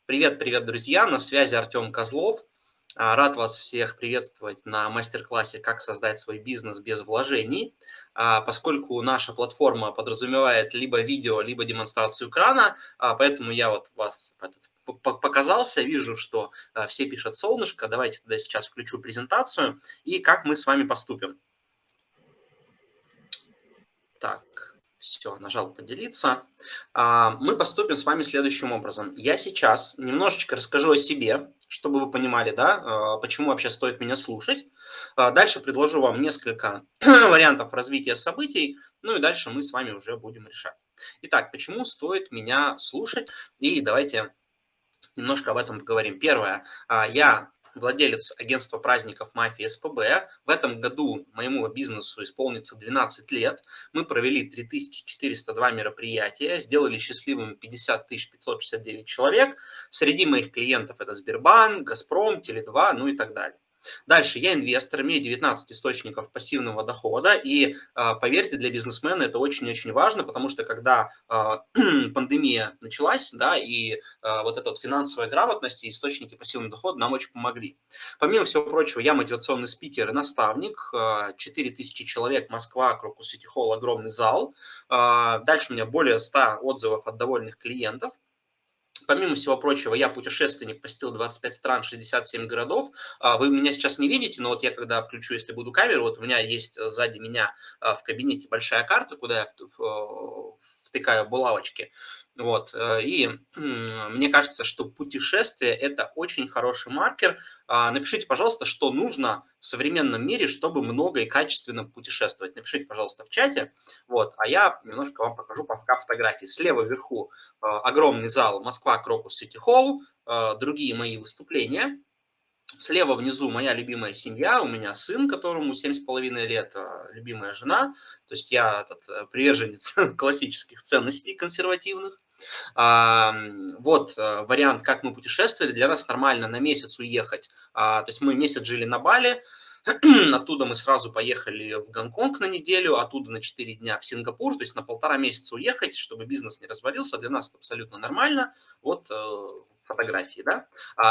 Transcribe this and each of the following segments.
Привет, привет, друзья! На связи Артем Козлов. Рад вас всех приветствовать на мастер-классе «Как создать свой бизнес без вложений». Поскольку наша платформа подразумевает либо видео, либо демонстрацию экрана, поэтому я вот вас показался, вижу, что все пишут солнышко. Давайте тогда сейчас включу презентацию и как мы с вами поступим. Так, все, нажал поделиться. Мы поступим с вами следующим образом. Я сейчас немножечко расскажу о себе, чтобы вы понимали, да, почему вообще стоит меня слушать. Дальше предложу вам несколько вариантов развития событий, ну и дальше мы с вами уже будем решать. Итак, почему стоит меня слушать? И давайте немножко об этом поговорим. Первое. Я владелец агентства праздников «Мафия СПБ». В этом году моему бизнесу исполнится 12 лет. Мы провели 3402 мероприятия, сделали счастливыми 50 569 человек. Среди моих клиентов это Сбербанк, Газпром, Теле2, ну и так далее. Дальше, я инвестор, имею 19 источников пассивного дохода, и поверьте, для бизнесмена это очень-очень важно, потому что когда пандемия началась, да, и вот эта вот финансовая грамотность и источники пассивного дохода нам очень помогли. Помимо всего прочего, я мотивационный спикер и наставник, 4000 человек, Москва, Крокус Сити Холл, огромный зал. Дальше у меня более 100 отзывов от довольных клиентов. Помимо всего прочего, я путешественник, посетил 25 стран, 67 городов. Вы меня сейчас не видите, но вот я когда включу, если буду камеру, вот у меня есть сзади меня в кабинете большая карта, куда я втыкаю булавочки. Вот. И мне кажется, что путешествие – это очень хороший маркер. Напишите, пожалуйста, что нужно в современном мире, чтобы много и качественно путешествовать. Напишите, пожалуйста, в чате. Вот. А я немножко вам покажу пока фотографии. Слева вверху огромный зал Москва, Крокус Сити Холл, другие мои выступления. Слева внизу моя любимая семья, у меня сын, которому 7,5 лет, любимая жена. То есть я приверженец классических ценностей консервативных. Вот вариант, как мы путешествовали. Для нас нормально на месяц уехать. То есть мы месяц жили на Бали, оттуда мы сразу поехали в Гонконг на неделю, оттуда на 4 дня в Сингапур, то есть на 1,5 месяца уехать, чтобы бизнес не развалился. Для нас это абсолютно нормально. Вот фотографии, да.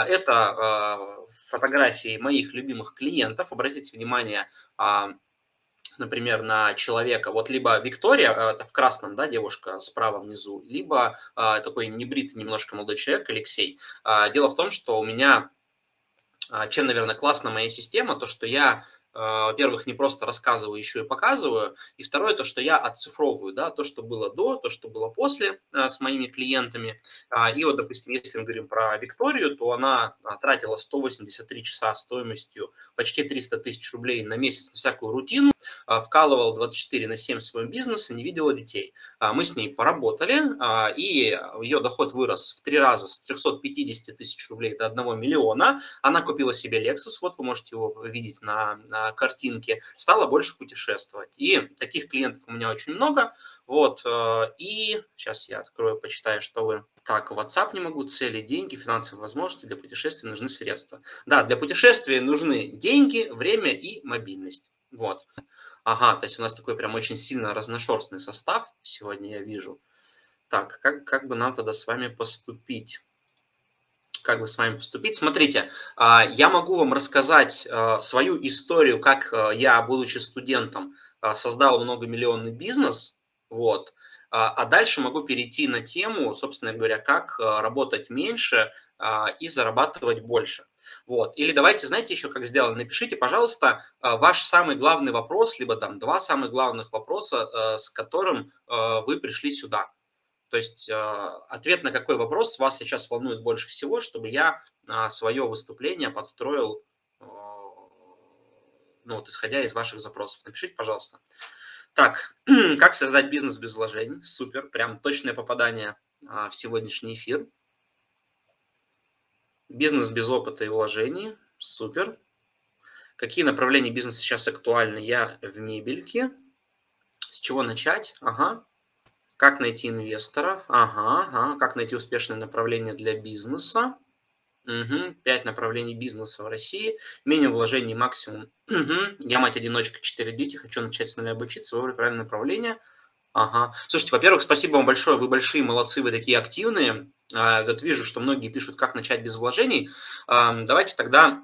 Это фотографии моих любимых клиентов. Обратите внимание, например, на человека, вот либо Виктория, это в красном, да, девушка справа внизу, либо такой небритый немножко молодой человек, Алексей. Дело в том, что у меня, чем, наверное, классна моя система, то, что я, во-первых, не просто рассказываю, еще и показываю, и второе, то, что я отцифровываю, да, то, что было до, то, что было после с моими клиентами. И вот, допустим, если мы говорим про Викторию, то она тратила 183 часа стоимостью почти 300 тысяч рублей на месяц на всякую рутину, вкалывала 24/7 в своем бизнесе, не видела детей. Мы с ней поработали, и ее доход вырос в 3 раза с 350 тысяч рублей до 1 миллиона. Она купила себе Lexus, вот вы можете его видеть на картинке, стала больше путешествовать. И таких клиентов у меня очень много. Вот, и сейчас я открою, почитаю, что вы... Так, WhatsApp не могу, цели, деньги, финансовые возможности, для путешествий нужны средства. Да, для путешествия нужны деньги, время и мобильность. Вот. Ага, то есть у нас такой прям очень сильно разношерстный состав сегодня я вижу. Так, как бы нам тогда с вами поступить? Как бы с вами поступить? Смотрите, я могу вам рассказать свою историю, как я, будучи студентом, создал многомиллионный бизнес, вот, а дальше могу перейти на тему, собственно говоря, как работать меньше и зарабатывать больше. Вот. Или давайте, знаете, еще как сделаем? Напишите, пожалуйста, ваш самый главный вопрос, либо там 2 самых главных вопроса, с которым вы пришли сюда. То есть ответ на какой вопрос вас сейчас волнует больше всего, чтобы я свое выступление подстроил, ну, вот, исходя из ваших запросов. Напишите, пожалуйста. Так, как создать бизнес без вложений? Супер, прям точное попадание в сегодняшний эфир. Бизнес без опыта и вложений. Супер. Какие направления бизнеса сейчас актуальны? Я в мебельке. С чего начать? Ага. Как найти инвестора? Ага. Как найти успешное направление для бизнеса? 5 направлений бизнеса в России. Минимум вложений, максимум. Я мать-одиночка, 4 дети. Хочу начать с нуля обучиться. Выбрать правильное направление. Ага. Слушайте, во-первых, спасибо вам большое, вы большие молодцы, вы такие активные. Вот вижу, что многие пишут, как начать без вложений. Давайте тогда...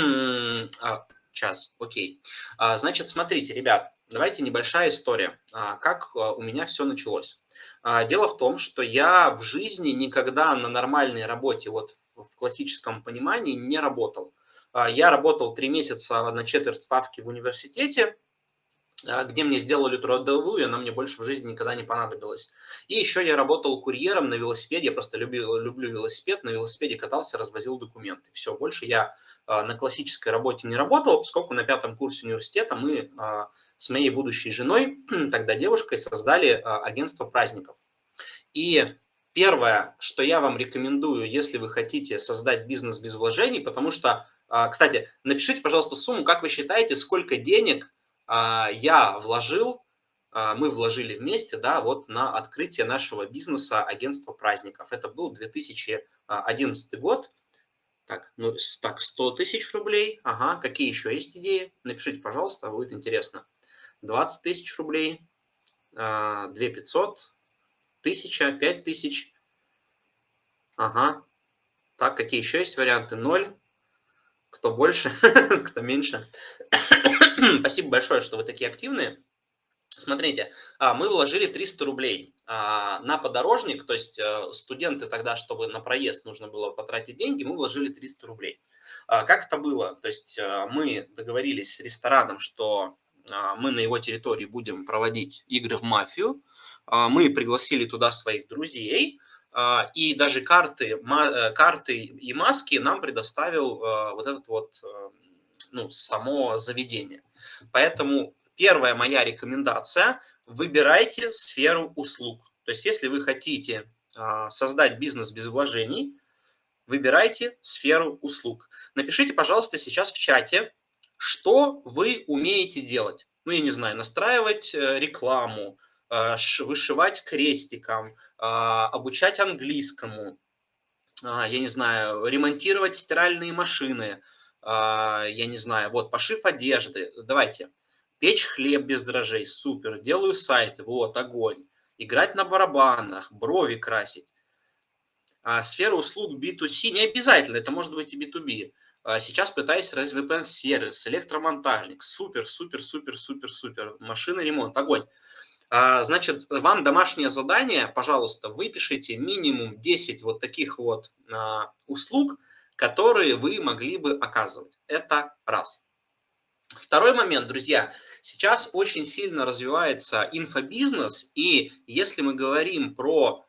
Час, окей. Значит, смотрите, ребят, давайте небольшая история, как у меня все началось. Дело в том, что я в жизни никогда на нормальной работе, вот в классическом понимании, не работал. Я работал 3 месяца на четверть ставки в университете, где мне сделали трудовую, и она мне больше в жизни никогда не понадобилась. И еще я работал курьером на велосипеде, я просто люблю велосипед, на велосипеде катался, развозил документы. Все, больше я на классической работе не работал, поскольку на 5-м курсе университета мы с моей будущей женой, тогда девушкой, создали агентство праздников. И первое, что я вам рекомендую, если вы хотите создать бизнес без вложений, потому что, кстати, напишите, пожалуйста, сумму, как вы считаете, сколько денег я вложил, мы вложили вместе, да, вот на открытие нашего бизнеса агентства праздников. Это был 2011 год. Так, ну, так, 100 тысяч рублей. Ага, какие еще есть идеи? Напишите, пожалуйста, будет интересно. 20 тысяч рублей, 2 500, 1000, 5000. Ага. Так, какие еще есть варианты? 0. Кто больше, кто меньше. Спасибо большое, что вы такие активные. Смотрите, мы вложили 300 рублей на подорожник, то есть студенты тогда, чтобы на проезд нужно было потратить деньги, мы вложили 300 рублей. Как это было? То есть мы договорились с рестораном, что мы на его территории будем проводить игры в мафию, мы пригласили туда своих друзей, и даже карты и маски нам предоставил вот этот вот, ну, само заведение. Поэтому первая моя рекомендация – выбирайте сферу услуг. То есть если вы хотите создать бизнес без вложений, выбирайте сферу услуг. Напишите, пожалуйста, сейчас в чате, что вы умеете делать. Ну, я не знаю, настраивать рекламу, вышивать крестиком, обучать английскому, я не знаю, ремонтировать стиральные машины, я не знаю, вот, пошив одежды. Давайте. Печь хлеб без дрожжей, супер. Делаю сайты, вот, огонь. Играть на барабанах, брови красить. Сфера услуг B2C не обязательно, это может быть и B2B. Сейчас пытаюсь развить VPN-сервис, электромонтажник, супер, супер, супер, супер, супер. Машина, ремонт, огонь. Значит, вам домашнее задание, пожалуйста, выпишите минимум 10 вот таких вот услуг, которые вы могли бы оказывать. Это раз. Второй момент, друзья, сейчас очень сильно развивается инфобизнес, и если мы говорим про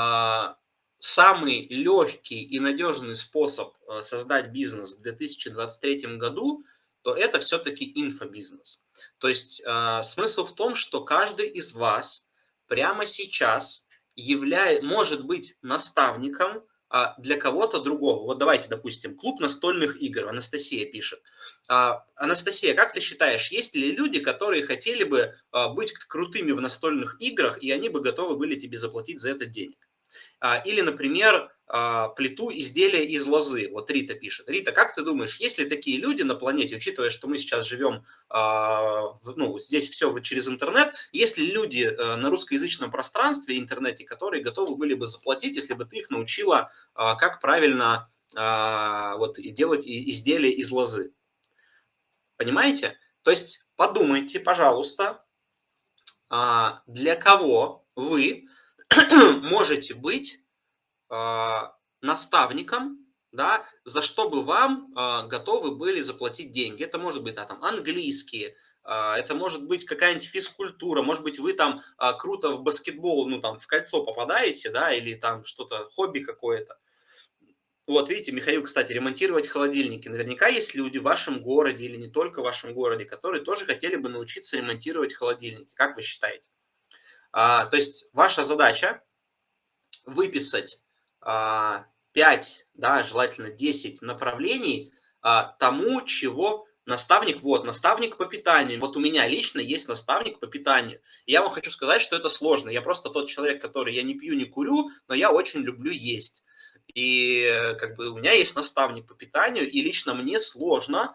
самый легкий и надежный способ создать бизнес в 2023 году, то это все-таки инфобизнес. То есть смысл в том, что каждый из вас прямо сейчас может быть наставником для кого-то другого. Вот давайте, допустим, клуб настольных игр. Анастасия пишет. Анастасия, как ты считаешь, есть ли люди, которые хотели бы быть крутыми в настольных играх, и они бы готовы были тебе заплатить за это денег? Или, например, плиту изделия из лозы. Вот Рита пишет. Рита, как ты думаешь, есть ли такие люди на планете, учитывая, что мы сейчас живем, ну, здесь все через интернет, есть ли люди на русскоязычном пространстве, интернете, которые готовы были бы заплатить, если бы ты их научила, как правильно вот, делать изделия из лозы? Понимаете? То есть подумайте, пожалуйста, для кого вы можете быть наставником, да, за что бы вам готовы были заплатить деньги. Это может быть там английский, это может быть какая-нибудь физкультура, может быть вы там круто в баскетбол, ну там в кольцо попадаете, да, или там что-то, хобби какое-то. Вот видите, Михаил, кстати, ремонтировать холодильники. Наверняка есть люди в вашем городе или не только в вашем городе, которые тоже хотели бы научиться ремонтировать холодильники. Как вы считаете? То есть ваша задача выписать 5, да, желательно 10 направлений тому, чего наставник, вот, наставник по питанию. Вот у меня лично есть наставник по питанию. И я вам хочу сказать, что это сложно. Я просто тот человек, который, я не пью, не курю, но я очень люблю есть. И как бы у меня есть наставник по питанию, и лично мне сложно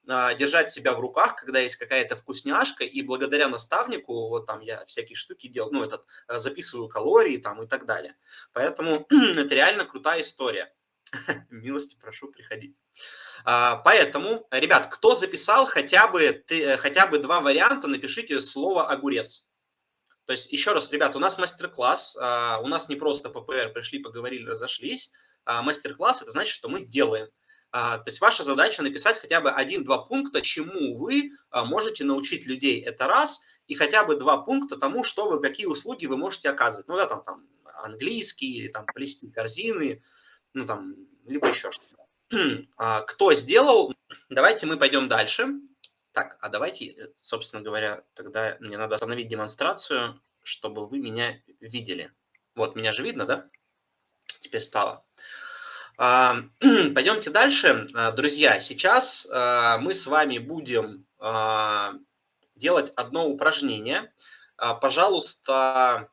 держать себя в руках, когда есть какая-то вкусняшка, и благодаря наставнику, вот там я всякие штуки делаю, ну, записываю калории там и так далее. Поэтому это реально крутая история. Милости прошу приходить. Поэтому, ребят, кто записал хотя бы 2 варианта, напишите слово «огурец». То есть, еще раз, ребят, у нас мастер-класс, у нас не просто ППР, пришли, поговорили, разошлись. Мастер-класс – это значит, что мы делаем. То есть ваша задача написать хотя бы 1-2 пункта, чему вы можете научить людей, это раз, и хотя бы 2 пункта тому, что вы, какие услуги вы можете оказывать. Ну да, там английский, или там плести корзины, ну там, либо еще что-то. Кто сделал? Давайте мы пойдем дальше. Так, а давайте, собственно говоря, тогда мне надо остановить демонстрацию, чтобы вы меня видели. Вот, меня же видно, да? Теперь стало. Пойдемте дальше. Друзья, сейчас мы с вами будем делать одно упражнение. Пожалуйста,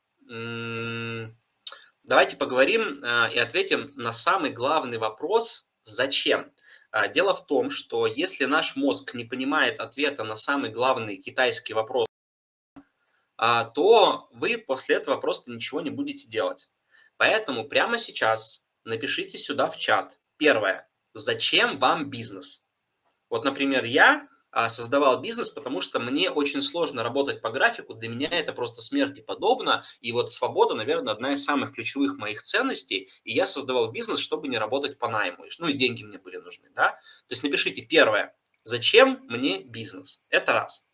давайте поговорим и ответим на самый главный вопрос «Зачем?». Дело в том, что если наш мозг не понимает ответа на самый главный китайский вопрос, то вы после этого просто ничего не будете делать. Поэтому прямо сейчас напишите сюда в чат. Первое. Зачем вам бизнес? Вот, например, я создавал бизнес, потому что мне очень сложно работать по графику, для меня это просто смерти подобно, и вот свобода, наверное, одна из самых ключевых моих ценностей, и я создавал бизнес, чтобы не работать по найму, ну и деньги мне были нужны, да. То есть напишите первое, зачем мне бизнес, это раз.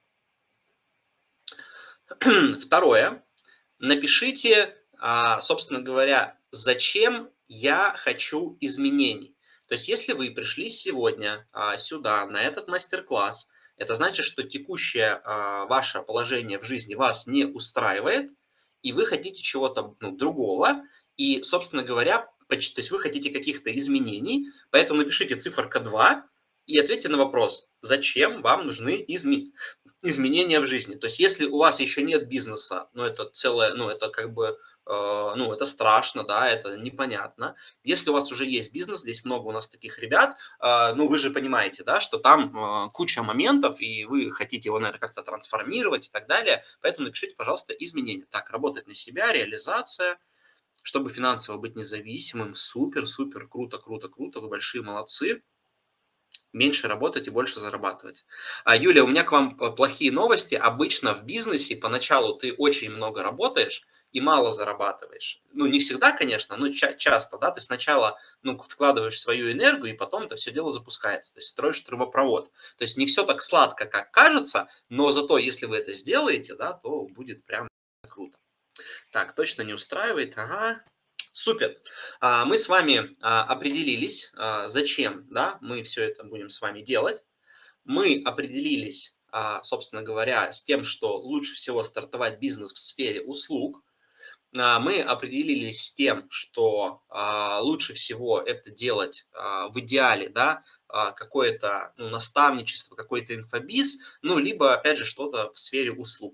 Второе, напишите, собственно говоря, зачем я хочу изменений. То есть если вы пришли сегодня сюда, на этот мастер-класс, это значит, что текущее ваше положение в жизни вас не устраивает, и вы хотите чего-то другого, и, собственно говоря, то есть вы хотите каких-то изменений, поэтому напишите циферка 2 и ответьте на вопрос, зачем вам нужны изменения в жизни. То есть если у вас еще нет бизнеса, это целое, это как бы это страшно, да, это непонятно. Если у вас уже есть бизнес, здесь много у нас таких ребят, вы же понимаете, да, что там куча моментов, и вы хотите его, наверное, как-то трансформировать и так далее. Поэтому напишите, пожалуйста, изменения. Так, работать на себя, реализация, чтобы финансово быть независимым. Супер, супер, круто, круто, круто, вы большие молодцы. Меньше работать и больше зарабатывать. Юлия, у меня к вам плохие новости. Обычно в бизнесе поначалу ты очень много работаешь и мало зарабатываешь. Не всегда, конечно, но часто, да, ты сначала, вкладываешь свою энергию, и потом это все дело запускается. То есть строишь трубопровод. То есть не все так сладко, как кажется, но зато если вы это сделаете, да, то будет прям круто. Так, точно не устраивает. Ага. Супер. Мы с вами определились, зачем, да, мы все это будем с вами делать. Мы определились, собственно говоря, с тем, что лучше всего стартовать бизнес в сфере услуг. Мы определились с тем, что лучше всего это делать в идеале, да, какое-то наставничество, какой-то инфобиз, либо, опять же, что-то в сфере услуг.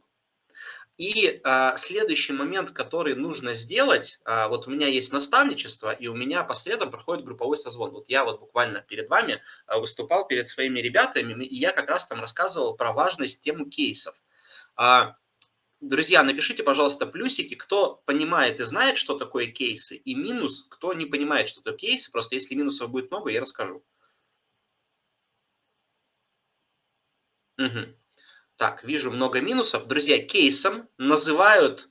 И следующий момент, который нужно сделать, вот у меня есть наставничество, и у меня по средам проходит групповой созвон. Вот я вот буквально перед вами выступал перед своими ребятами, и я как раз там рассказывал про важность темы кейсов. Друзья, напишите, пожалуйста, плюсики, кто понимает и знает, что такое кейсы, и минус, кто не понимает, что такое кейсы. Просто если минусов будет много, я расскажу. Угу. Так, вижу много минусов. Друзья, кейсом называют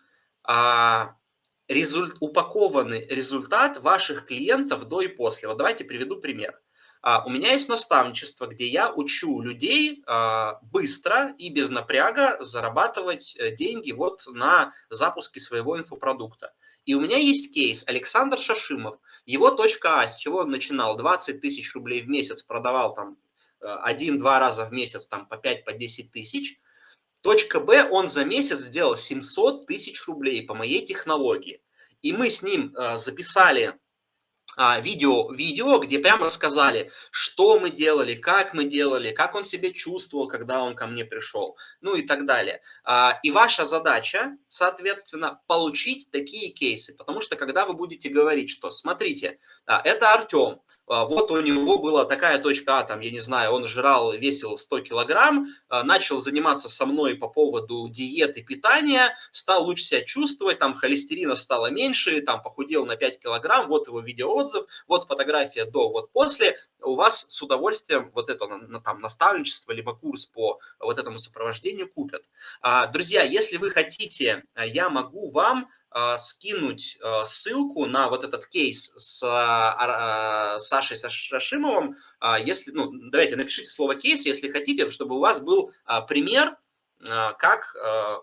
упакованный результат ваших клиентов до и после. Вот давайте приведу пример. У меня есть наставничество, где я учу людей быстро и без напряга зарабатывать деньги вот на запуске своего инфопродукта. И у меня есть кейс Александр Шашимов. Его точка А, с чего он начинал, 20 тысяч рублей в месяц продавал там 1-2 раза в месяц там по 5-10 по 10 тысяч. Точка Б, он за месяц сделал 700 тысяч рублей по моей технологии. И мы с ним записали видео, где прямо рассказали, что мы делали, как он себя чувствовал, когда он ко мне пришел, и так далее. И ваша задача, соответственно, получить такие кейсы, потому что когда вы будете говорить, что смотрите, это Артем, вот у него была такая точка А, там, я не знаю, он жрал, весил 100 килограмм, начал заниматься со мной по поводу диеты, питания, стал лучше себя чувствовать, там холестерина стало меньше, там похудел на 5 килограмм, вот его видеоотзыв, вот фотография до, вот после, у вас с удовольствием вот это там наставничество, либо курс по вот этому сопровождению купят. Друзья, если вы хотите, я могу вам скинуть ссылку на вот этот кейс с Сашей Шашимовым. Если, ну, давайте напишите слово кейс, если хотите, чтобы у вас был пример, как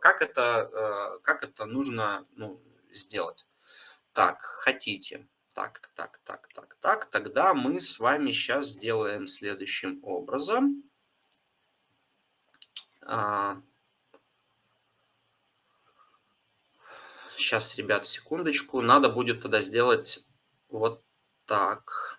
это нужно, ну, сделать. Так, хотите. Так, тогда мы с вами сейчас сделаем следующим образом. Сейчас, ребят, секундочку. Надо будет тогда сделать вот так.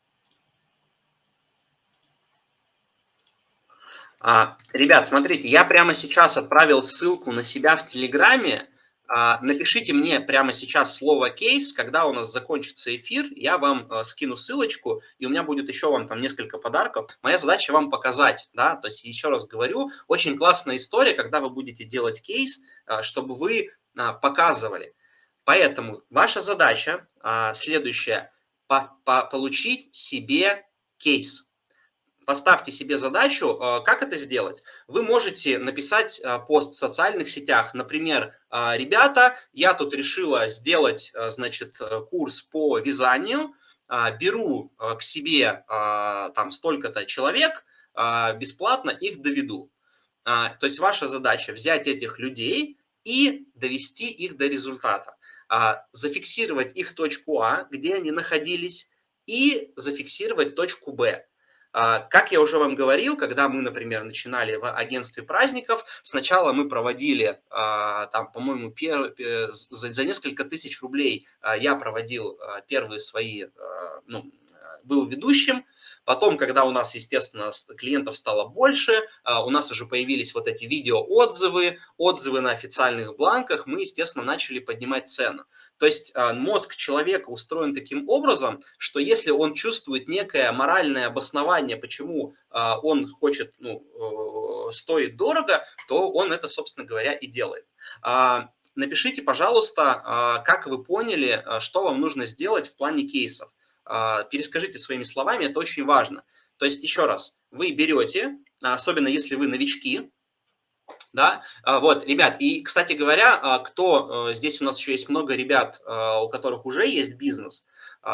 Ребят, смотрите, я прямо сейчас отправил ссылку на себя в Телеграме. Напишите мне прямо сейчас слово «кейс», когда у нас закончится эфир, я вам скину ссылочку, и у меня будет еще вам там несколько подарков. Моя задача вам показать, да, то есть еще раз говорю, очень классная история, когда вы будете делать кейс, чтобы вы показывали. Поэтому ваша задача следующая – получить себе кейс. Поставьте себе задачу, как это сделать. Вы можете написать пост в социальных сетях, например, ребята, я тут решила сделать, значит, курс по вязанию, беру к себе там столько-то человек, бесплатно их доведу. То есть ваша задача взять этих людей и довести их до результата, зафиксировать их точку А, где они находились, и зафиксировать точку Б. Как я уже вам говорил, когда мы, например, начинали в агентстве праздников, сначала мы проводили, там, по-моему, за несколько тысяч рублей я проводил первые свои, ну, был ведущим. Потом, когда у нас, естественно, клиентов стало больше, у нас уже появились вот эти видеоотзывы, отзывы на официальных бланках, мы, естественно, начали поднимать цену. То есть мозг человека устроен таким образом, что если он чувствует некое моральное обоснование, почему он хочет, ну, стоит дорого, то он это, собственно говоря, и делает. Напишите, пожалуйста, как вы поняли, что вам нужно сделать в плане кейсов. Перескажите своими словами, это очень важно. То есть, еще раз, вы берете, особенно если вы новички, да, вот, ребят, и, кстати говоря, здесь у нас еще есть много ребят, у которых уже есть бизнес,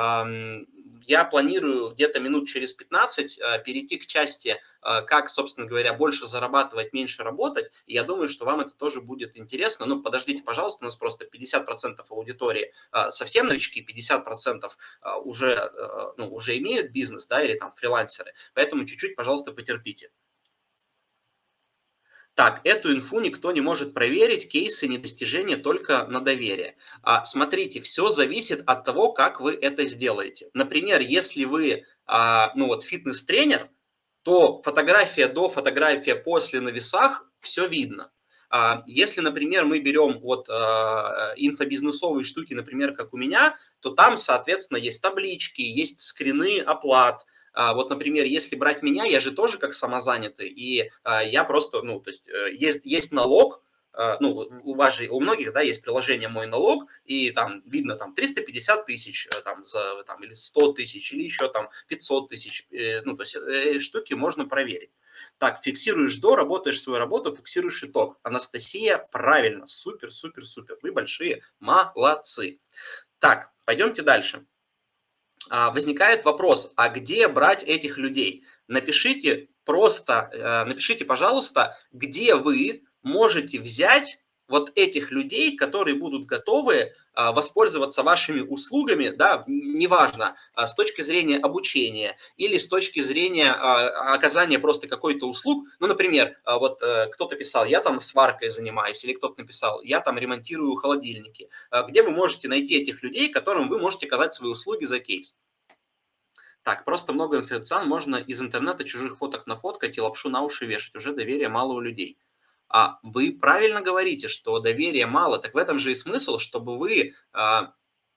я планирую где-то минут через 15 перейти к части, как, собственно говоря, больше зарабатывать, меньше работать, и я думаю, что вам это тоже будет интересно, но подождите, пожалуйста, у нас просто 50% аудитории совсем новички, 50% уже имеют бизнес, да, или там фрилансеры, поэтому чуть-чуть, пожалуйста, потерпите. Так, эту инфу никто не может проверить, кейсы недостижения только на доверие. Смотрите, все зависит от того, как вы это сделаете. Например, если вы фитнес-тренер, то фотография до, фотография после на весах, все видно. Если, например, мы берем вот инфобизнесовые штуки, например, как у меня, то там, соответственно, есть таблички, есть скрины оплат. Вот, например, если брать меня, я же тоже как самозанятый, и я просто, ну, то есть есть налог, ну, у вас же, у многих, да, есть приложение «Мой налог», и там видно там 350 тысяч, или 100 тысяч, или еще там 500 тысяч, ну, то есть штуки можно проверить. Так, фиксируешь до, работаешь свою работу, фиксируешь итог. Анастасия, правильно, супер, супер, супер, вы большие молодцы. Так, пойдемте дальше. Возникает вопрос, а где брать этих людей? Напишите, пожалуйста, где вы можете взять вот этих людей, которые будут готовы воспользоваться вашими услугами, да, неважно, с точки зрения обучения или с точки зрения оказания просто какой-то услуг. Ну, например, кто-то писал, я там сваркой занимаюсь, или кто-то написал, я там ремонтирую холодильники. Где вы можете найти этих людей, которым вы можете оказать свои услуги за кейс? Так, просто много инфо-цыган, можно из интернета чужих фоток нафоткать и лапшу на уши вешать. Уже доверия мало у людей. Вы правильно говорите, что доверия мало. Так в этом же и смысл, чтобы вы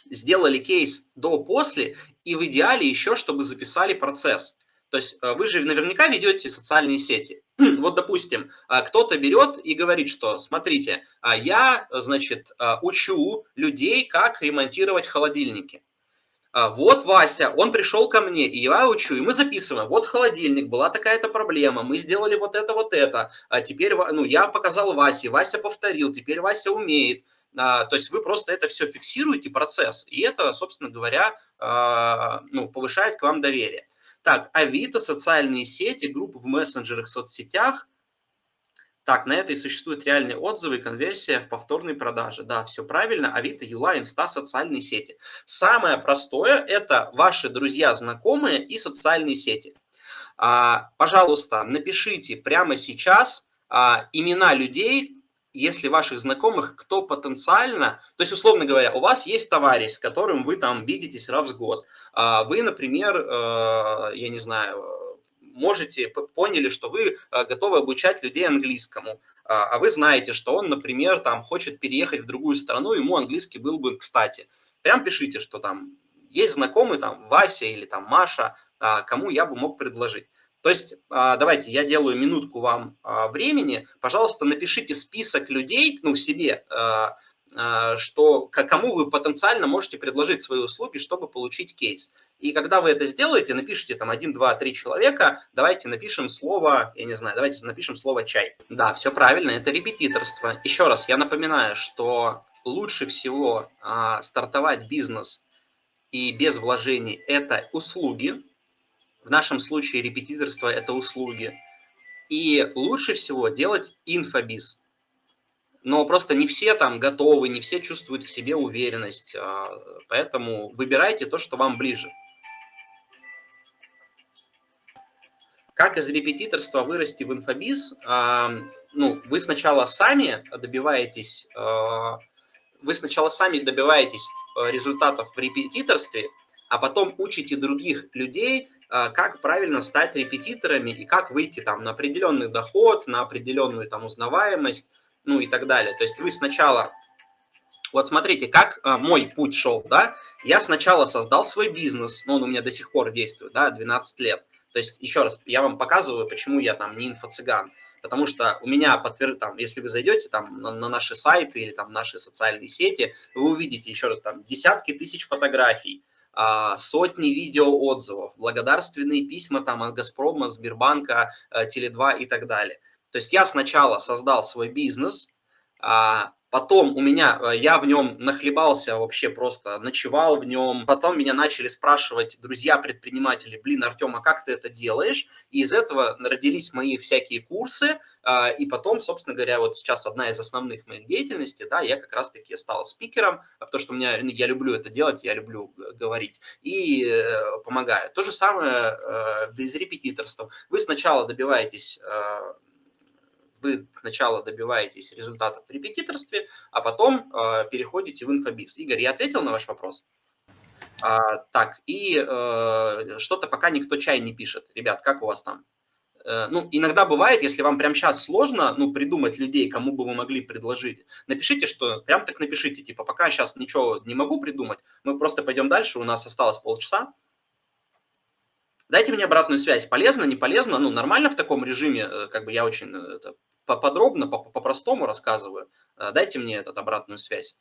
сделали кейс до-после и в идеале еще, чтобы записали процесс. То есть вы же наверняка ведете социальные сети. Вот, допустим, кто-то берет и говорит, что, смотрите, я, значит, учу людей, как ремонтировать холодильники. Вот Вася, он пришел ко мне, и я учу, и мы записываем. Вот холодильник, была такая-то проблема, мы сделали вот это. А теперь, ну, я показал Васе, Вася повторил, теперь Вася умеет. То есть вы просто это все фиксируете, процесс, и это, собственно говоря, ну, повышает к вам доверие. Так, Авито, социальные сети, группы в мессенджерах, соцсетях. Так, на это и существуют реальные отзывы и конверсия в повторной продаже. Да, все правильно. Авито, Юла, Инста, социальные сети. Самое простое – это ваши друзья, знакомые и социальные сети. Пожалуйста, напишите прямо сейчас имена людей, если ваших знакомых, кто потенциально, то есть, условно говоря, у вас есть товарищ, с которым вы там видитесь раз в год. Вы, например, я не знаю, поняли, что вы готовы обучать людей английскому, а вы знаете, что он, например, там хочет переехать в другую страну, ему английский был бы кстати. Прям пишите, что там есть знакомый, там Вася или там Маша, кому я бы мог предложить. То есть, давайте, я делаю минутку вам времени, пожалуйста, напишите список людей, ну, себе, что, кому вы потенциально можете предложить свои услуги, чтобы получить кейс. И когда вы это сделаете, напишите там 1, 2, 3 человека, давайте напишем слово, я не знаю, давайте напишем слово чай. Да, все правильно, это репетиторство. Еще раз, я напоминаю, что лучше всего стартовать бизнес и без вложений – это услуги. В нашем случае репетиторство – это услуги. И лучше всего делать инфобиз. Но просто не все там готовы, не все чувствуют в себе уверенность. Поэтому выбирайте то, что вам ближе. Как из репетиторства вырасти в инфобиз? Ну, вы сначала сами добиваетесь результатов в репетиторстве, а потом учите других людей, как правильно стать репетиторами и как выйти там на определенный доход, на определенную там узнаваемость, ну и так далее. То есть вы сначала, вот смотрите, как мой путь шел, да, я сначала создал свой бизнес, ну он у меня до сих пор действует, да, 12 лет. То есть, еще раз, я вам показываю, почему я там не инфо-цыган. Потому что у меня, там, если вы зайдете там, на наши сайты или там, наши социальные сети, вы увидите, еще раз, там, десятки тысяч фотографий, сотни видеоотзывов, благодарственные письма там, от Газпрома, Сбербанка, Теле2 и так далее. То есть я сначала создал свой бизнес, потом я в нем нахлебался вообще просто, ночевал в нем. Потом меня начали спрашивать друзья-предприниматели, блин, Артем, а как ты это делаешь? И из этого родились мои всякие курсы. И потом, собственно говоря, вот сейчас одна из основных моих деятельностей, да, я как раз-таки стал спикером, потому что я люблю это делать, я люблю говорить. И помогаю. То же самое без репетиторства. Вы сначала добиваетесь результатов в репетиторстве, а потом переходите в инфобиз. Игорь, я ответил на ваш вопрос? Так, и что-то пока никто чай не пишет. Ребят, как у вас там? Ну, иногда бывает, если вам прямо сейчас сложно, ну, придумать людей, кому бы вы могли предложить, напишите, что, прям так напишите, типа, пока сейчас ничего не могу придумать, мы просто пойдем дальше, у нас осталось полчаса. Дайте мне обратную связь, полезно, не полезно, ну, нормально в таком режиме, как бы я очень подробно, по-простому рассказываю. Дайте мне обратную связь.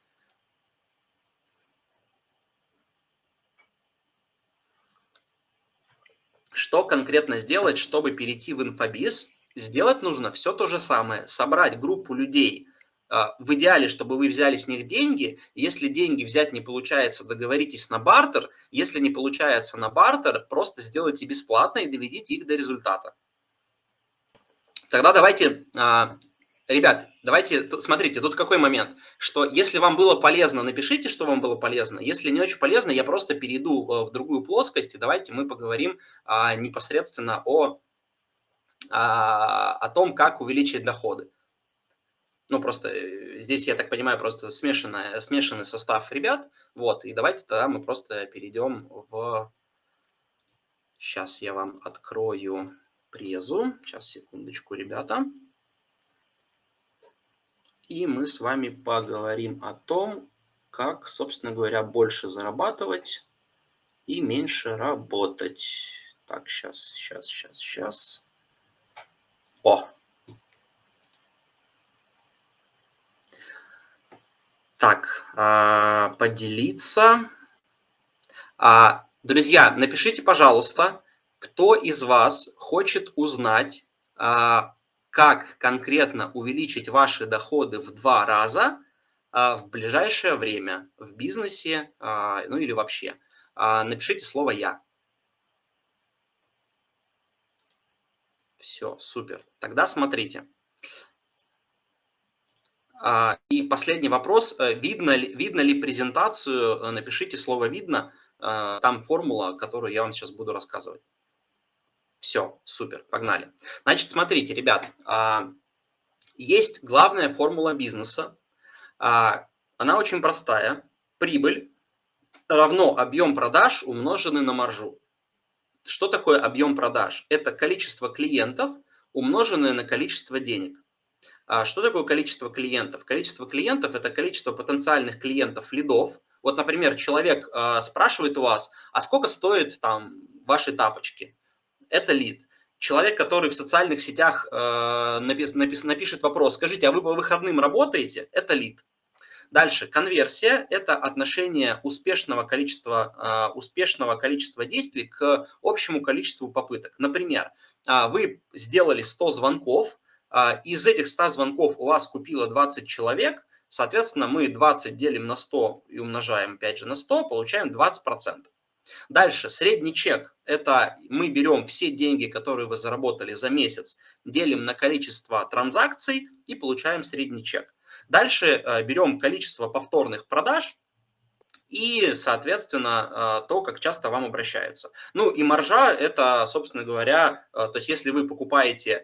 Что конкретно сделать, чтобы перейти в инфобиз? Сделать нужно все то же самое. Собрать группу людей. В идеале, чтобы вы взяли с них деньги. Если деньги взять не получается, договоритесь на бартер. Если не получается на бартер, просто сделайте бесплатно и доведите их до результата. Тогда давайте, ребят, смотрите, тут какой момент, что если вам было полезно, напишите, что вам было полезно. Если не очень полезно, я просто перейду в другую плоскость, и давайте мы поговорим непосредственно о том, как увеличить доходы. Ну, просто здесь, я так понимаю, просто смешанный состав ребят. Вот, и давайте тогда мы просто перейдем в... Сейчас я вам открою презу. Сейчас, секундочку, ребята. И мы с вами поговорим о том, как, собственно говоря, больше зарабатывать и меньше работать. Так, сейчас. О! Так, поделиться. Друзья, напишите, пожалуйста, кто из вас хочет узнать, как конкретно увеличить ваши доходы в 2 раза в ближайшее время в бизнесе, ну или вообще. Напишите слово «я». Все, супер. Тогда смотрите. И последний вопрос. Видно ли презентацию? Напишите слово «видно». Там формула, которую я вам сейчас буду рассказывать. Все, супер, погнали. Значит, смотрите, ребят, есть главная формула бизнеса. Она очень простая. Прибыль равно объем продаж, умноженный на маржу. Что такое объем продаж? Это количество клиентов, умноженное на количество денег. Что такое количество клиентов? Количество клиентов – это количество потенциальных клиентов, лидов. Вот, например, человек спрашивает у вас, а сколько стоят там ваши тапочки? Это лид. Человек, который в социальных сетях напишет вопрос, скажите, а вы по выходным работаете? Это лид. Дальше, конверсия – это отношение успешного количества действий к общему количеству попыток. Например, вы сделали 100 звонков, из этих 100 звонков у вас купило 20 человек, соответственно, мы 20 делим на 100 и умножаем опять же на 100, получаем 20%. Дальше, средний чек – это мы берем все деньги, которые вы заработали за месяц, делим на количество транзакций и получаем средний чек. Дальше берем количество повторных продаж и, соответственно, то, как часто вам обращаются. Ну и маржа – это, собственно говоря, то есть если вы покупаете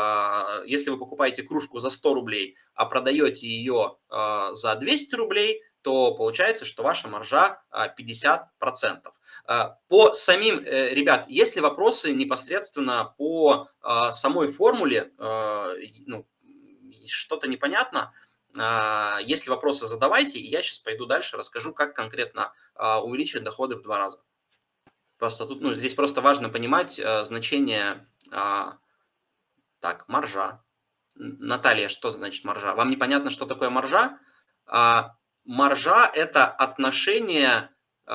кружку за 100 рублей, а продаете ее за 200 рублей, то получается, что ваша маржа 50%. По самим, ребят, есть ли вопросы непосредственно по самой формуле, ну, что-то непонятно? Если вопросы, задавайте, и я сейчас пойду дальше, расскажу, как конкретно увеличить доходы в 2 раза. Просто тут, ну, здесь просто важно понимать значение, так, маржа. Наталья, что значит маржа? Вам непонятно, что такое маржа? Маржа – это отношение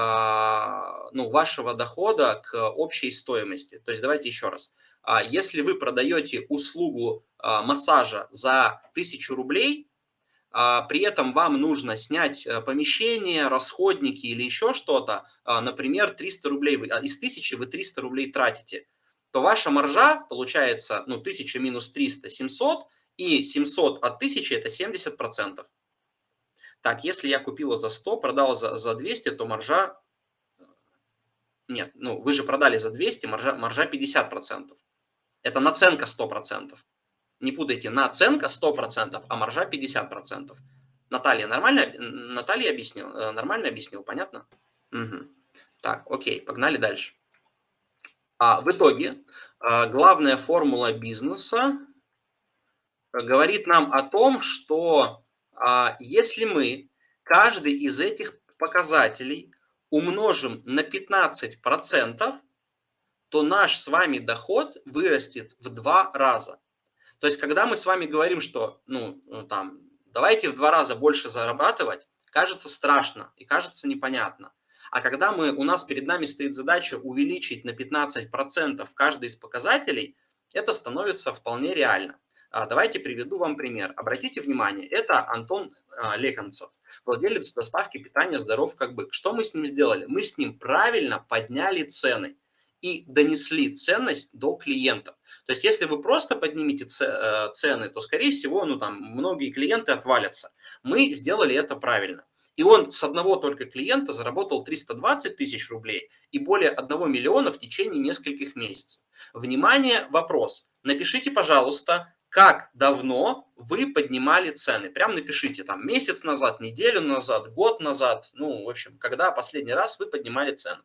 ну, вашего дохода к общей стоимости. То есть давайте еще раз. Если вы продаете услугу массажа за 1000 рублей, при этом вам нужно снять помещение, расходники или еще что-то, например, 300 рублей, из 1000 вы 300 рублей тратите, то ваша маржа получается, ну, 1000 минус 300 – 700, и 700 от 1000 – это 70%. Так, если я купила за 100, продала за 200, то маржа... Нет, ну, вы же продали за 200, маржа 50%. Это наценка 100%. Не путайте, наценка 100%, а маржа 50%. Наталья, нормально? Наталья объяснил? Нормально объяснил, понятно? Угу. Так, окей, погнали дальше. В итоге, главная формула бизнеса говорит нам о том, что если мы каждый из этих показателей умножим на 15%, то наш с вами доход вырастет в 2 раза. То есть, когда мы с вами говорим, что, там, давайте в 2 раза больше зарабатывать, кажется страшно и кажется непонятно. А когда у нас перед нами стоит задача увеличить на 15% каждый из показателей, это становится вполне реально. Давайте приведу вам пример. Обратите внимание, это Антон Леконцев, владелец доставки питания «Здоров как бык». Что мы с ним сделали? Мы с ним правильно подняли цены и донесли ценность до клиентов. То есть, если вы просто поднимете цены, то, скорее всего, многие клиенты отвалятся. Мы сделали это правильно. И он с одного только клиента заработал 320 тысяч рублей и более 1 миллиона в течение нескольких месяцев. Внимание, вопрос. Напишите, пожалуйста, как давно вы поднимали цены. Прям напишите, там, месяц назад, неделю назад, год назад. Ну, в общем, когда последний раз вы поднимали цены.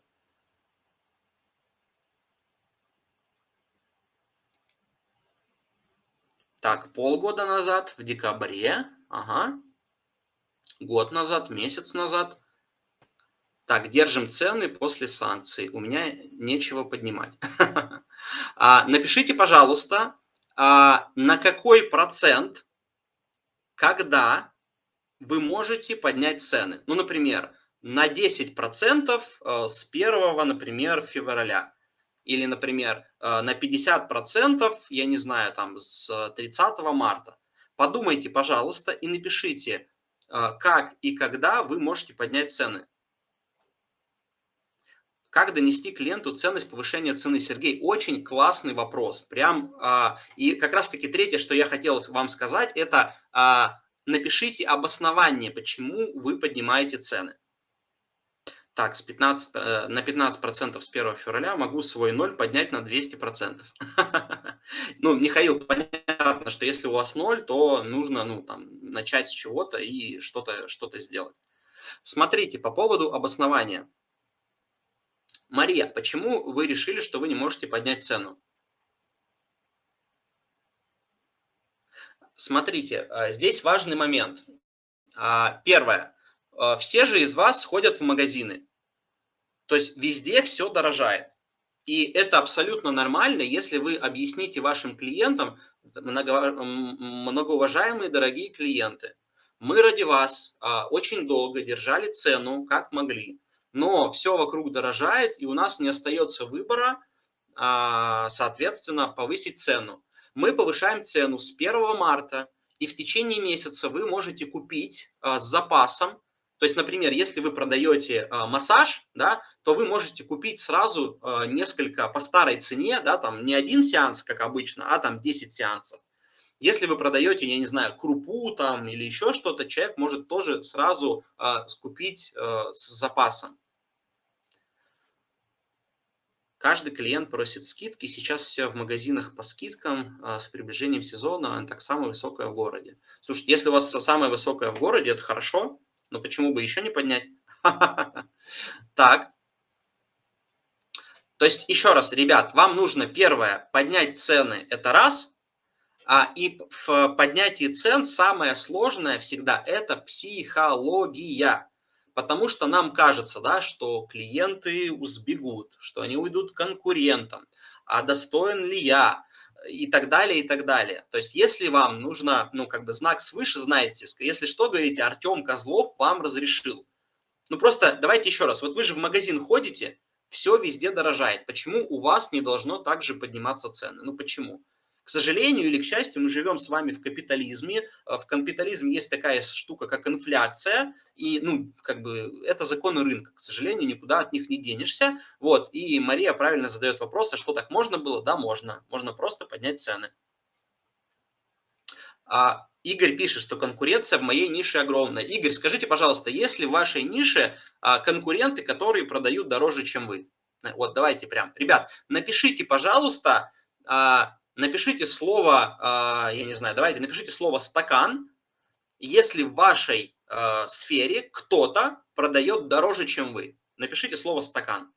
Так, полгода назад, в декабре. Ага. год назад, месяц назад. Так, держим цены после санкций. У меня нечего поднимать. Напишите, пожалуйста, на какой процент, когда вы можете поднять цены. Ну, например, на 10% с 1, например, февраля. Или, например, на 50%, я не знаю, там, с 30 марта. Подумайте, пожалуйста, и напишите, как и когда вы можете поднять цены. Как донести клиенту ценность повышения цены? Сергей, очень классный вопрос. Прям, и как раз-таки третье, что я хотел вам сказать, это напишите обоснование, почему вы поднимаете цены. Так, на 15% с 1 февраля могу свой 0 поднять на 200%. Ну, Михаил, понятно, что если у вас 0, то нужно начать с чего-то и что-то сделать. Смотрите, по поводу обоснования. Мария, почему вы решили, что вы не можете поднять цену? Смотрите, здесь важный момент. Первое. Все же из вас ходят в магазины. То есть везде все дорожает. И это абсолютно нормально, если вы объясните вашим клиентам, многоуважаемые дорогие клиенты, мы ради вас очень долго держали цену, как могли, но все вокруг дорожает, и у нас не остается выбора, соответственно, повысить цену. Мы повышаем цену с 1 марта, и в течение месяца вы можете купить с запасом. То есть, например, если вы продаете массаж, да, то вы можете купить сразу несколько по старой цене, да, там не один сеанс, как обычно, а там 10 сеансов. Если вы продаете, я не знаю, крупу там или еще что-то, человек может тоже сразу купить с запасом. Каждый клиент просит скидки. Сейчас все в магазинах по скидкам с приближением сезона, она так самая высокая в городе. Слушайте, если у вас самая высокая в городе, это хорошо, но почему бы еще не поднять? Так. То есть, еще раз, ребят, вам нужно первое, поднять цены, это раз. И в поднятии цен самое сложное всегда это психология. Потому что нам кажется, да, что клиенты сбегут, что они уйдут к конкурентам, а достоин ли я, и так далее, и так далее. То есть, если вам нужно, знак свыше, знаете, если что, говорите, Артем Козлов вам разрешил. Просто давайте еще раз, вот вы же в магазин ходите, все везде дорожает. Почему у вас не должно также подниматься цены? Почему? К сожалению или к счастью, мы живем с вами в капитализме. В капитализме есть такая штука, как инфляция, и, это законы рынка. К сожалению, никуда от них не денешься. Вот, и Мария правильно задает вопрос, а что так можно было? Да, можно. Можно просто поднять цены. Игорь пишет, что конкуренция в моей нише огромная. Игорь, скажите, пожалуйста, есть ли в вашей нише конкуренты, которые продают дороже, чем вы? Вот, давайте прям. Ребят, напишите, пожалуйста, напишите слово, я не знаю, давайте напишите слово «стакан», если в вашей сфере кто-то продает дороже, чем вы. Напишите слово «стакан».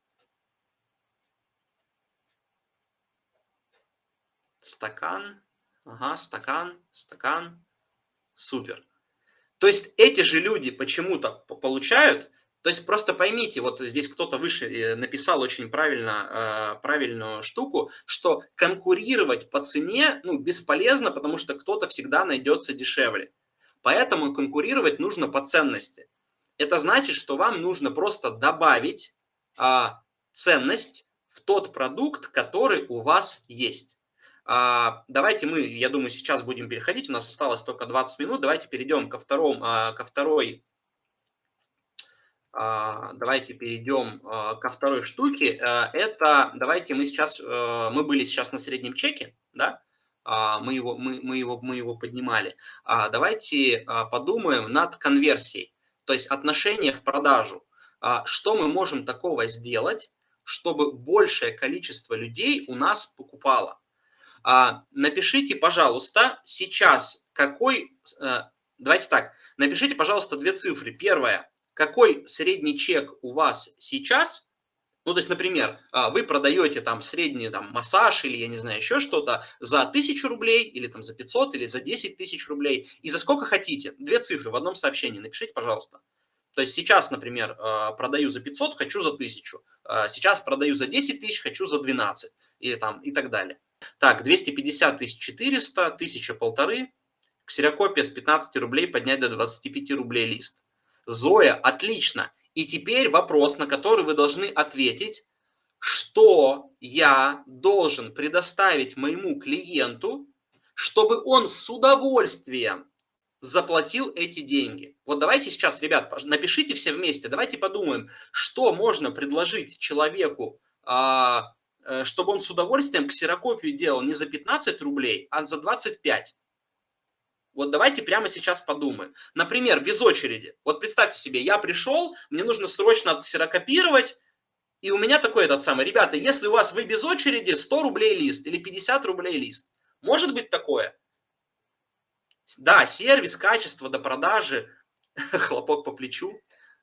Стакан. Ага, стакан. Супер. То есть эти же люди почему-то получают, то есть просто поймите, вот здесь кто-то выше написал очень правильную штуку, что конкурировать по цене бесполезно, потому что кто-то всегда найдется дешевле. Поэтому конкурировать нужно по ценности. Это значит, что вам нужно просто добавить ценность в тот продукт, который у вас есть. Давайте мы, я думаю, сейчас будем переходить, у нас осталось только 20 минут, давайте перейдем ко второй, давайте перейдем ко второй штуке. Это, давайте мы были сейчас на среднем чеке, да, мы его поднимали. Давайте подумаем над конверсией, то есть отношение в продажу. Что мы можем такого сделать, чтобы большее количество людей у нас покупало? Напишите, пожалуйста, сейчас давайте так, напишите, пожалуйста, две цифры. Первое, какой средний чек у вас сейчас, Ну, то есть, например, вы продаете там средний там, массаж или, я не знаю, еще что-то за 1000 рублей, или там за 500, или за 10 тысяч рублей, и за сколько хотите. 2 цифры в одном сообщении напишите, пожалуйста. То есть сейчас, например, продаю за 500, хочу за 1000. Сейчас продаю за 10 тысяч, хочу за 12. Или там, и так далее. Так, 250 тысяч 400, 1000 полторы. Ксерокопия с 15 рублей поднять до 25 рублей лист. Зоя, отлично. И теперь вопрос, на который вы должны ответить, что я должен предоставить моему клиенту, чтобы он с удовольствием заплатил эти деньги. Вот давайте сейчас, ребят, напишите все вместе, давайте подумаем, что можно предложить человеку, чтобы он с удовольствием ксерокопию делал не за 15 рублей, а за 25. Вот давайте прямо сейчас подумаем. Например, без очереди. Вот представьте себе, я пришел, мне нужно срочно отксерокопировать, и у меня такой этот самый, ребята, если у вас вы без очереди, 100 рублей лист или 50 рублей лист. Может быть такое? Да, сервис, качество до продажи, хлопок по плечу.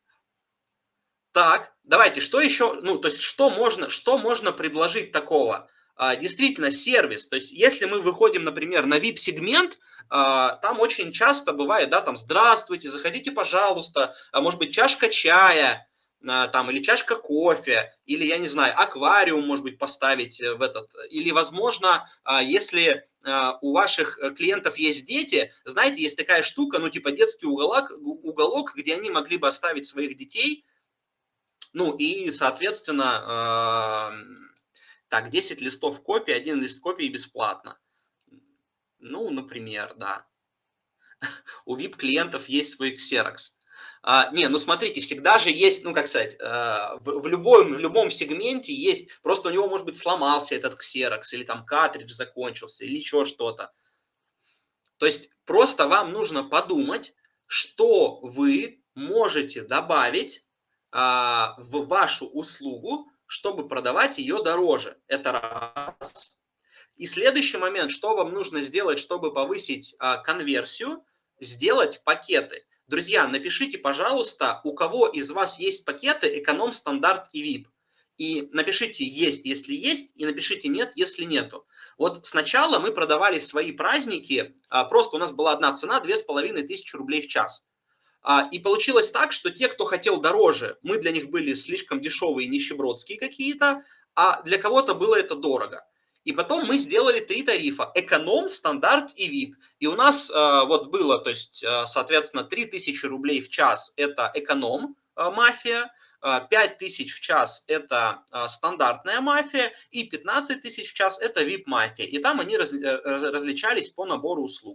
Так, давайте, что еще, ну, то есть, что можно предложить такого? Действительно, сервис, то есть, если мы выходим, например, на VIP-сегмент, там очень часто бывает, да, там, здравствуйте, заходите, пожалуйста, может быть, чашка чая, там, или чашка кофе, или, я не знаю, аквариум, может быть, поставить в этот, или, возможно, если у ваших клиентов есть дети, знаете, есть такая штука, ну, типа детский уголок, где они могли бы оставить своих детей. Ну и, соответственно, так, 10 листов копий, 1 лист копии бесплатно. Ну, например, да. У VIP-клиентов есть свой ксерокс. Не, ну смотрите, всегда же есть, ну как сказать, в любом сегменте есть, просто у него, может быть, сломался этот ксерокс, или там картридж закончился, или еще что-то. То есть просто вам нужно подумать, что вы можете добавить в вашу услугу, чтобы продавать ее дороже. Это раз. И следующий момент, что вам нужно сделать, чтобы повысить конверсию, сделать пакеты. Друзья, напишите, пожалуйста, у кого из вас есть пакеты эконом, стандарт и VIP. И напишите есть, если есть, и напишите нет, если нету. Вот сначала мы продавали свои праздники, просто у нас была одна цена, 2500 рублей в час. И получилось так, что те, кто хотел дороже, мы для них были слишком дешевые, нищебродские какие-то, а для кого-то было это дорого. И потом мы сделали 3 тарифа: эконом, стандарт и VIP. И у нас вот было, то есть, соответственно, 3000 рублей в час – это эконом мафия, 5000 в час – это стандартная мафия, и 15 тысяч в час – это VIP мафия. И там они различались по набору услуг.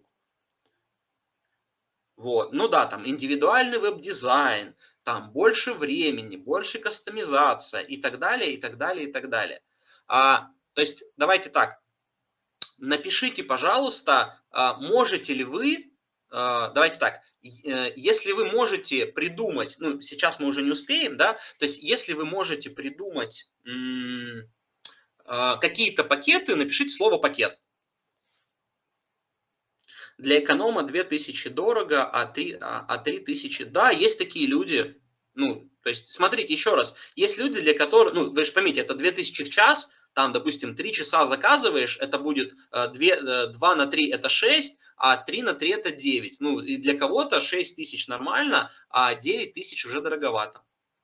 Вот, ну да, там индивидуальный веб-дизайн, там больше времени, больше кастомизация и так далее, и так далее, и так далее. То есть давайте так, напишите, пожалуйста, можете ли вы, давайте так, если вы можете придумать, ну сейчас мы уже не успеем, да, то есть если вы можете придумать какие-то пакеты, напишите слово пакет. Для эконома 2000 дорого, а 3000... Да, есть такие люди. Ну, то есть, смотрите, еще раз. Есть люди, для которых... Ну, вы же поймите, это 2000 в час. Там, допустим, 3 часа заказываешь, это будет 2 на 3 это 6, а 3 на 3 это 9. Ну, и для кого-то 6 тысяч нормально, а 9 тысяч уже дороговато.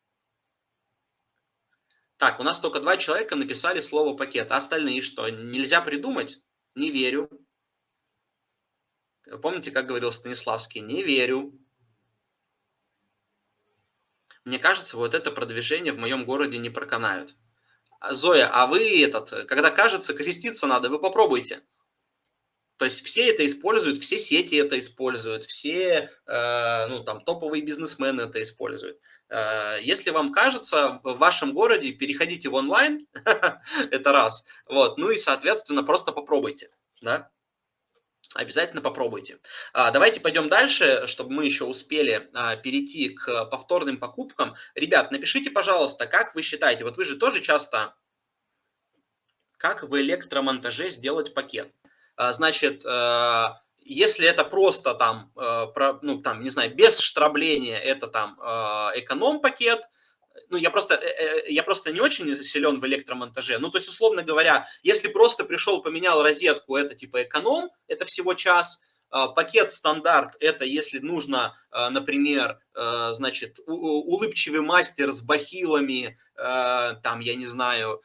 Так, у нас только 2 человека написали слово пакет, а остальные что? Нельзя придумать? Не верю. Помните, как говорил Станиславский? Не верю. Мне кажется, вот это продвижение в моем городе не проканают. Зоя, а вы когда кажется, креститься надо, вы попробуйте. То есть все это используют, все сети это используют, все ну, там, топовые бизнесмены это используют. Если вам кажется, в вашем городе переходите в онлайн, это раз. Вот. Ну и, соответственно, просто попробуйте. Да? Обязательно попробуйте. Давайте пойдем дальше, чтобы мы еще успели перейти к повторным покупкам. Ребят, напишите, пожалуйста, как вы считаете, вот вы же тоже часто, как в электромонтаже сделать пакет? Значит, если это просто там, ну, там, не знаю, без штрабления, это там эконом-пакет. ну, я просто не очень силен в электромонтаже. Ну, то есть, условно говоря, если просто пришел, поменял розетку, это типа эконом, это всего час. Пакет стандарт, это если нужно, например, значит, улыбчивый мастер с бахилами, там, я не знаю,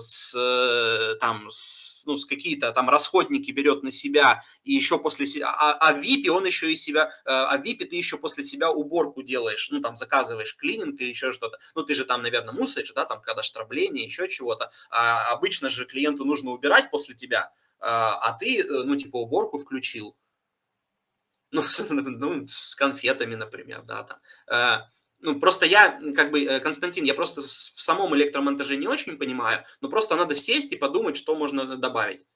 с какие-то там расходники берет на себя, и еще после себя, в VIP он еще из себя, в VIP ты еще после себя уборку делаешь, ну, там, заказываешь клининг или еще что-то, ну, ты же там, наверное, мусоришь, да, там, когда штрабление, еще чего-то, а обычно же клиенту нужно убирать после тебя, а ты, ну, типа, уборку включил. Ну, ну, с конфетами, например, да, там. Ну, просто я, как бы, Константин, я просто в самом электромонтаже не очень понимаю, но просто надо сесть и подумать, что можно добавить.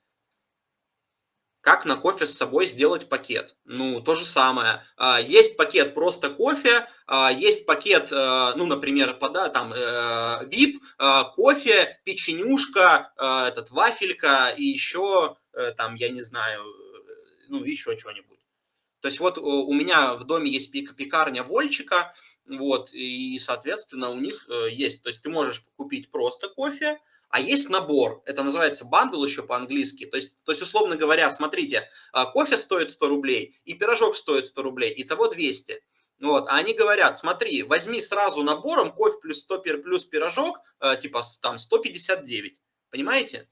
Как на кофе с собой сделать пакет? Ну, то же самое. Есть пакет просто кофе, есть пакет, ну, например, там, VIP, кофе, печенюшка, вафелька и еще, там, я не знаю, ну, еще что-нибудь. То есть вот у меня в доме есть пекарня Вольчика, вот, и, соответственно, у них есть, то есть ты можешь купить просто кофе, а есть набор, это называется бандл еще по-английски, то есть, условно говоря, смотрите, кофе стоит 100 рублей, и пирожок стоит 100 рублей, итого 200. Вот, а они говорят, смотри, возьми сразу набором кофе плюс 100 плюс пирожок, типа там 159, понимаете?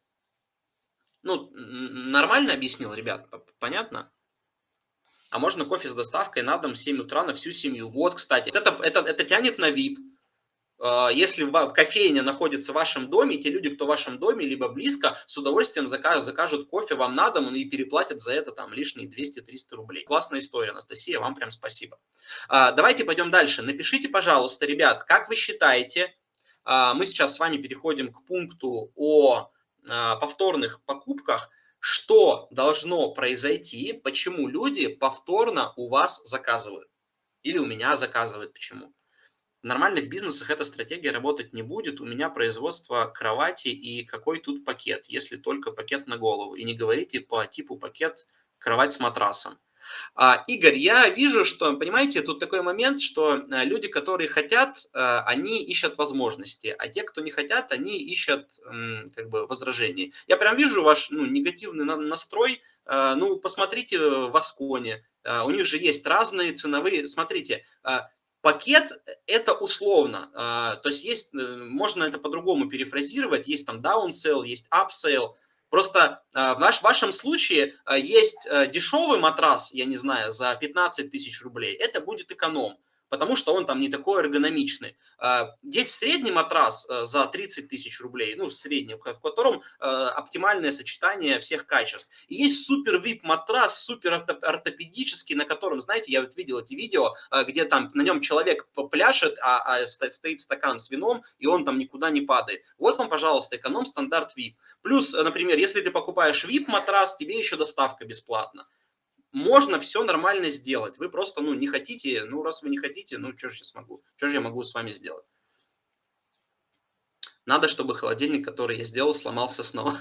Ну, нормально объяснил, ребят, понятно? А можно кофе с доставкой на дом в 7 утра на всю семью. Вот, кстати, это тянет на VIP. Если кофейня находится в вашем доме, те люди, кто в вашем доме, либо близко, с удовольствием закажут кофе вам на дом и переплатят за это там лишние 200-300 рублей. Классная история, Анастасия, вам прям спасибо. Давайте пойдем дальше. Напишите, пожалуйста, ребят, как вы считаете, мы сейчас с вами переходим к пункту о повторных покупках, что должно произойти, почему люди повторно у вас заказывают. Или у меня заказывают, почему. В нормальных бизнесах эта стратегия работать не будет. У меня производство кровати и какой тут пакет, если только пакет на голову. И не говорите по типу пакет кровать с матрасом. Игорь, я вижу, что, понимаете, тут такой момент, что люди, которые хотят, они ищут возможности, а те, кто не хотят, они ищут как бы возражений. Я прям вижу ваш негативный настрой. Ну, посмотрите в Асконе. У них же есть разные ценовые. Смотрите, пакет это условно. То есть можно это по-другому перефразировать. Есть там downsell, есть upsell. Просто в вашем случае есть дешевый матрас, я не знаю, за 15 тысяч рублей. Это будет эконом, потому что он там не такой эргономичный. Есть средний матрас за 30 тысяч рублей, ну, средний, в котором оптимальное сочетание всех качеств. И есть супер VIP матрас, супер ортопедический, на котором, знаете, я вот видел эти видео, где там на нем человек пляшет, стоит стакан с вином, и он там никуда не падает. Вот вам, пожалуйста, эконом стандарт VIP. Плюс, например, если ты покупаешь VIP-матрас, тебе еще доставка бесплатна. Можно все нормально сделать. Вы просто, не хотите, раз вы не хотите, что же я смогу? Что же я могу с вами сделать? Надо, чтобы холодильник, который я сделал, сломался снова.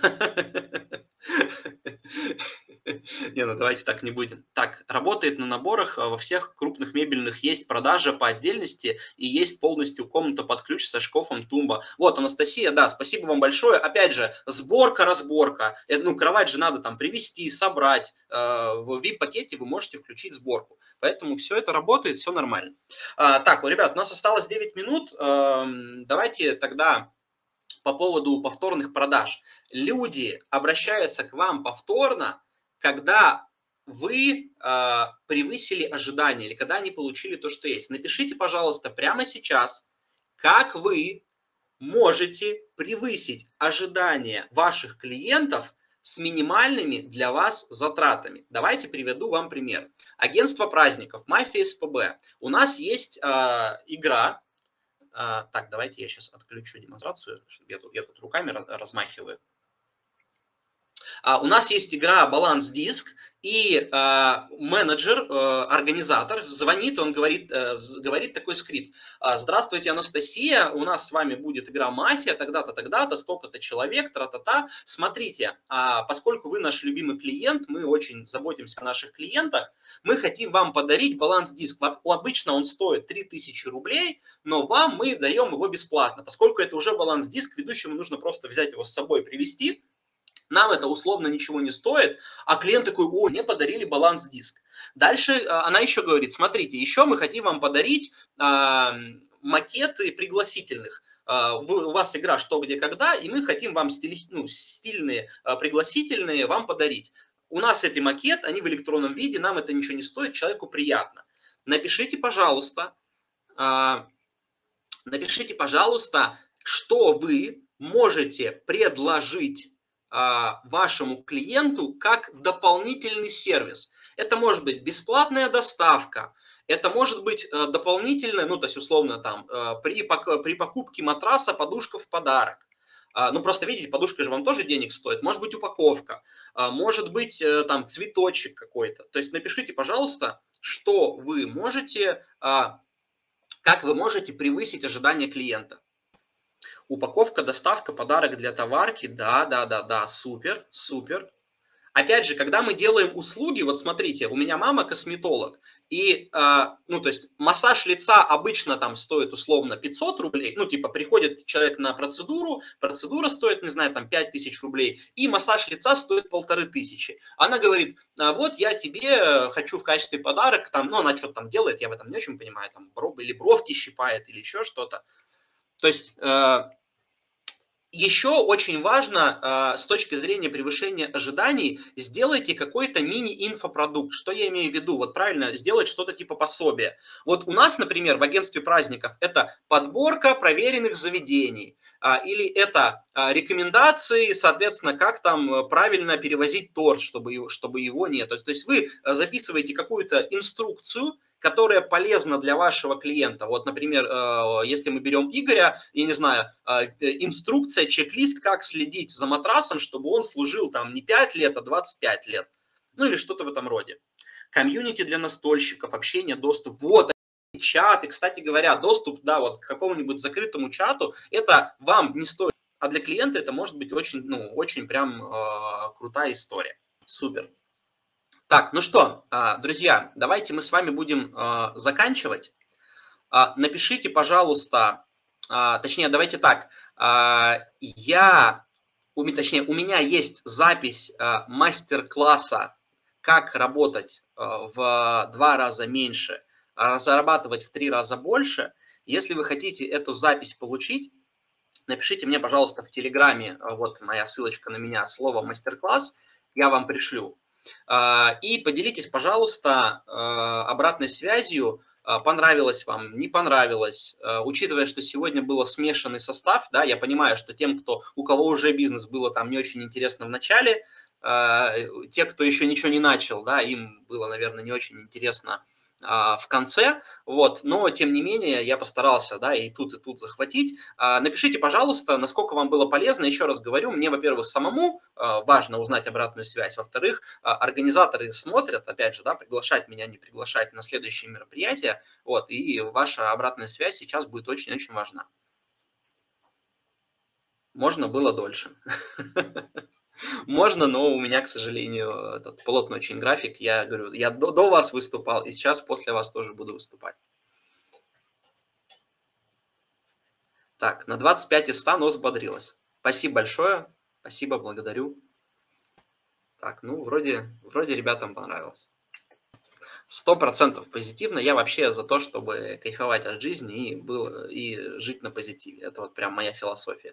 Не, давайте так не будем. Так, работает на наборах, во всех крупных мебельных есть продажа по отдельности и есть полностью комната под ключ со шкафом, тумба. Вот, Анастасия, да, спасибо вам большое. Опять же, сборка, разборка. Кровать же надо там привезти, собрать. В VIP-пакете вы можете включить сборку. Поэтому все это работает, все нормально. Так, ребят, у нас осталось 9 минут. Давайте тогда по поводу повторных продаж. Люди обращаются к вам повторно, когда вы превысили ожидания или когда они получили то, что есть. Напишите, пожалуйста, прямо сейчас, как вы можете превысить ожидания ваших клиентов с минимальными для вас затратами. Давайте приведу вам пример. Агентство праздников MyFacePB. У нас есть игра. Так, давайте я сейчас отключу демонстрацию, чтобы я тут руками размахиваю. У нас есть игра «Баланс Диск», и менеджер, организатор звонит, он говорит такой скрипт. Здравствуйте, Анастасия, у нас с вами будет игра «Мафия», тогда-то, тогда-то, столько-то человек, тра-та-та. Смотрите, поскольку вы наш любимый клиент, мы очень заботимся о наших клиентах, мы хотим вам подарить баланс-диск. Обычно он стоит 3000 рублей, но вам мы даем его бесплатно. Поскольку это уже баланс-диск, ведущему нужно просто взять его с собой, привезти. Нам это условно ничего не стоит, а клиент такой: о, мне подарили баланс-диск. Дальше она еще говорит: смотрите, еще мы хотим вам подарить макеты пригласительных. У вас игра «Что, где, когда», и мы хотим вам стильные пригласительные вам подарить. У нас эти макет, они в электронном виде, нам это ничего не стоит, человеку приятно. Напишите, пожалуйста, что вы можете предложить вашему клиенту как дополнительный сервис. Это может быть бесплатная доставка, это может быть дополнительная, ну, то есть условно там при покупке матраса подушка в подарок. Ну, просто видите, подушка же вам тоже денег стоит. Может быть упаковка, может быть там цветочек какой-то. То есть напишите, пожалуйста, что вы можете, как вы можете превысить ожидания клиента. Упаковка, доставка, подарок для товарки, да, супер, супер. Опять же, когда мы делаем услуги, вот смотрите, у меня мама косметолог, и, ну, то есть массаж лица обычно там стоит условно 500 рублей, ну, типа приходит человек на процедуру, процедура стоит, не знаю, там 5000 рублей, и массаж лица стоит 1500. Она говорит: вот я тебе хочу в качестве подарка, там, ну, она что-то там делает, я в этом не очень понимаю, там, или бровки щипает, или еще что-то. То есть еще очень важно с точки зрения превышения ожиданий, сделайте какой-то мини-инфопродукт. Что я имею в виду? Вот правильно, сделать что-то типа пособия. Вот у нас, например, в агентстве праздников это подборка проверенных заведений. Или это рекомендации, соответственно, как там правильно перевозить торт, чтобы его нет. То есть вы записываете какую-то инструкцию, которая полезна для вашего клиента. Вот, например, если мы берем Игоря, я не знаю, инструкция, чек-лист, как следить за матрасом, чтобы он служил там не 5 лет, а 25 лет. Ну или что-то в этом роде. Комьюнити для настольщиков, общение, доступ. Вот, чат. И, кстати говоря, доступ, да, вот к какому-нибудь закрытому чату, это вам не стоит. А для клиента это может быть очень, ну, очень прям крутая история. Супер. Так, ну что, друзья, давайте мы с вами будем заканчивать. Напишите, пожалуйста, точнее, давайте так, у меня есть запись мастер-класса «Как работать в 2 раза меньше, зарабатывать в 3 раза больше». Если вы хотите эту запись получить, напишите мне, пожалуйста, в Телеграме, вот моя ссылочка на меня, слово «мастер-класс», я вам пришлю. И поделитесь, пожалуйста, обратной связью, понравилось вам, не понравилось. Учитывая, что сегодня был смешанный состав, да, я понимаю, что тем, у кого уже бизнес, было там не очень интересно в начале, те, кто еще ничего не начал, да, им было, наверное, не очень интересно в конце, вот, но тем не менее я постарался, да, и тут захватить. Напишите, пожалуйста, насколько вам было полезно. Еще раз говорю, мне, во-первых, самому важно узнать обратную связь, во-вторых, организаторы смотрят, опять же, да, приглашать меня, не приглашать на следующие мероприятия, вот, и ваша обратная связь сейчас будет очень-очень важна. Можно было дольше. Можно, но у меня, к сожалению, этот плотный очень график. Я говорю, я до вас выступал, и сейчас после вас тоже буду выступать. Так, на 25 из 100, но взбодрилась. Спасибо большое. Спасибо, благодарю. Так, ну, вроде ребятам понравилось. 100% позитивно. Я вообще за то, чтобы кайфовать от жизни и жить на позитиве. Это вот прям моя философия.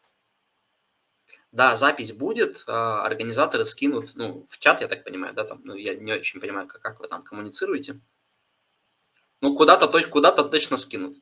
Да, запись будет, организаторы скинут, ну, в чат, я так понимаю, да, там, ну, я не очень понимаю, как вы там коммуницируете. Ну, куда-то точно скинут.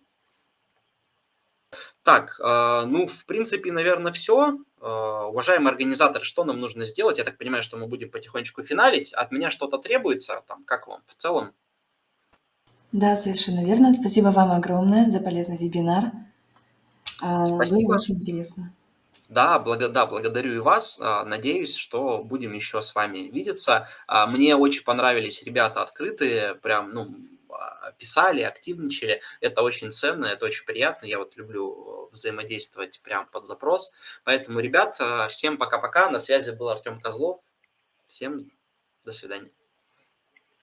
Так, ну, в принципе, наверное, все. Уважаемые организаторы, что нам нужно сделать? Я так понимаю, что мы будем потихонечку финалить. От меня что-то требуется? Там, как вам в целом? Да, совершенно верно. Спасибо вам огромное за полезный вебинар. Спасибо. Было очень интересно. Да, благодарю и вас. Надеюсь, что будем еще с вами видеться. Мне очень понравились ребята открытые, прям, ну, писали, активничали. Это очень ценно, это очень приятно. Я вот люблю взаимодействовать прям под запрос. Поэтому, ребят, всем пока-пока. На связи был Артем Козлов. Всем до свидания.